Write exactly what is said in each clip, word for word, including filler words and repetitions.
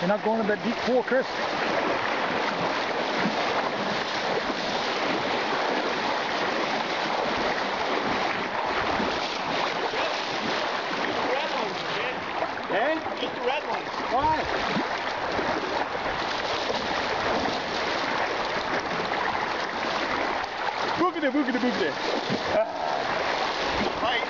You're not going to that deep pool, Chris? Eh? Just the red ones. Why? Boogity, boogity, boogity. Right.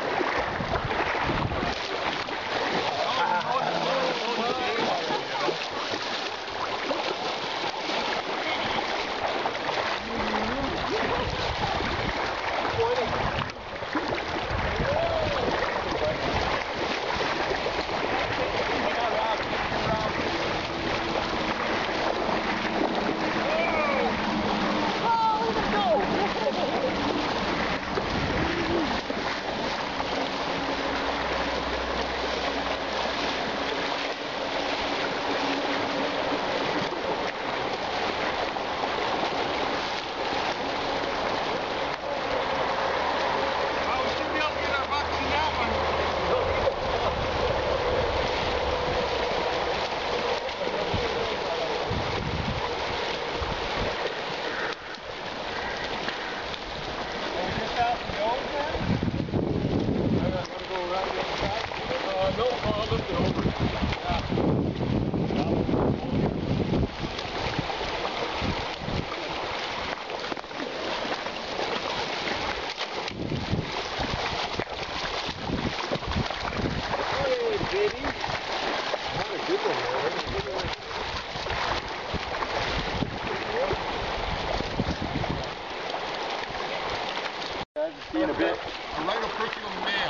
See you in a bit. A right of personal mail.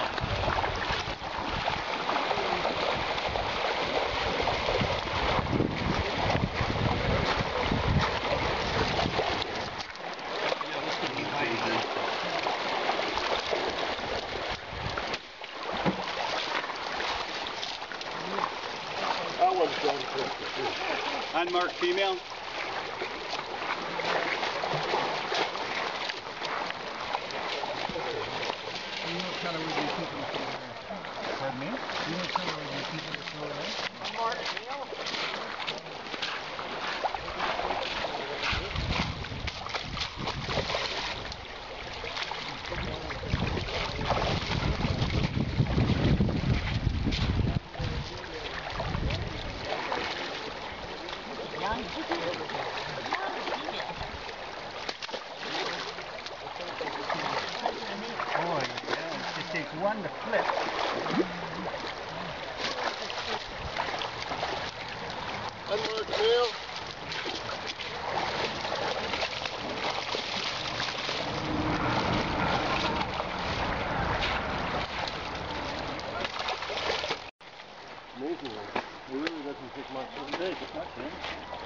That one's done. Unmarked female. Pardon me? You know kind of where you keep it so right? Mark, you know? Oh, yeah. It just takes one to flip. Unmarked mail. Amazing. It really doesn't take much to take. It's not thin.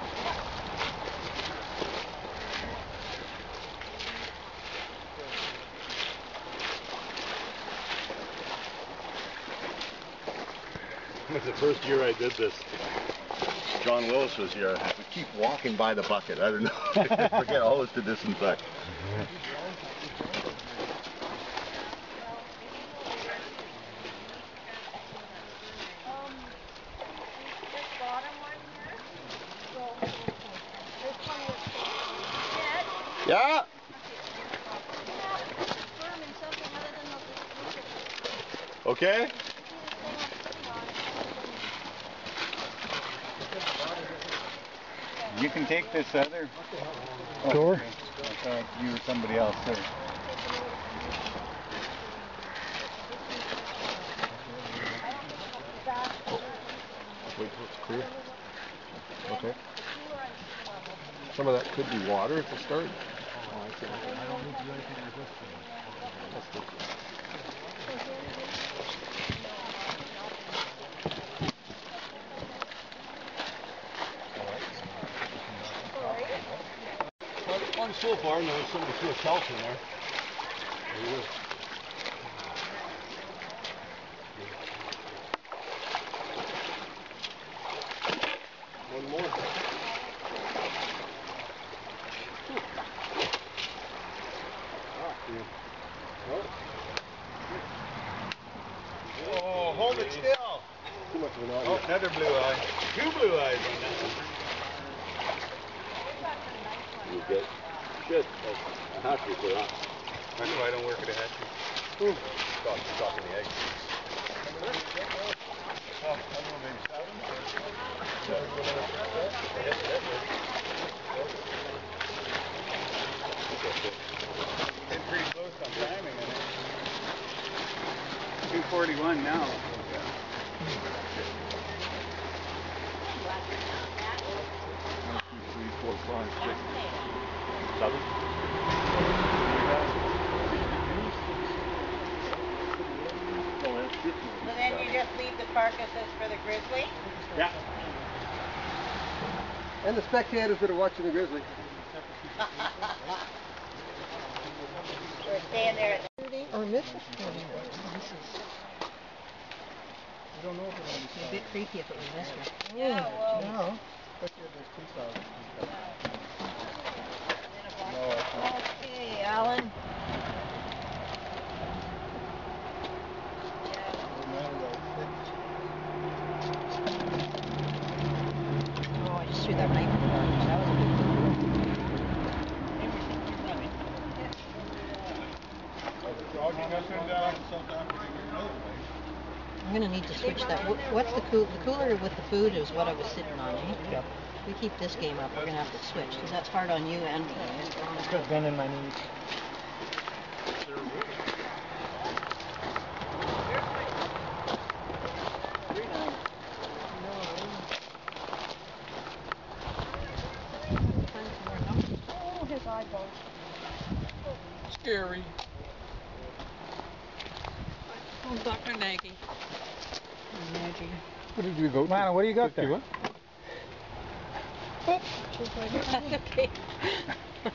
It was the first year I did this. John Willis was here. We keep walking by the bucket. I don't know. I forget always to disinfect. Yeah. Okay. You can take this other. Oh, Door? okay. I thought you or somebody else there. Wait till it's clear. Okay. Some of that could be water at the start. Oh, I see. I don't need to do anything with this thing. That's good. On so far, now somebody threw a kelp in there. There you go. One more. Ah, yeah. Oh, hold it still. much of an audience. Oh, another blue eye. Two blue eyes on that one. You get shit. Hatchery for that. That's why I don't work at a hatchery. Stop, stopping the eggs. Oh, I don't know, maybe seven? Getting pretty close on timing, I think. two forty-one now. One, two, three, four, five, six, seven. So then you just leave the carcasses for the grizzly? Yeah. And the spectators that are watching the grizzly. We're staying there at Or miss it? I don't know if it's It'd be a bit creepy if it was this one. Yeah, well. No. Especially if there's two thousand. Okay, Alan. Oh, I just threw that knife in the garbage. That was a good one. I'm gonna need to switch that. Wh- What's the cool? The cooler with the food is what I was sitting on, eh? Yep. If we keep this game up, we're gonna have to switch because that's hard on you and me. It's got bend in my knees. Oh, his eyeballs. Scary. Oh, Doctor Nagy. Nagy. What did you go? Lana, what do you got there? That's okay.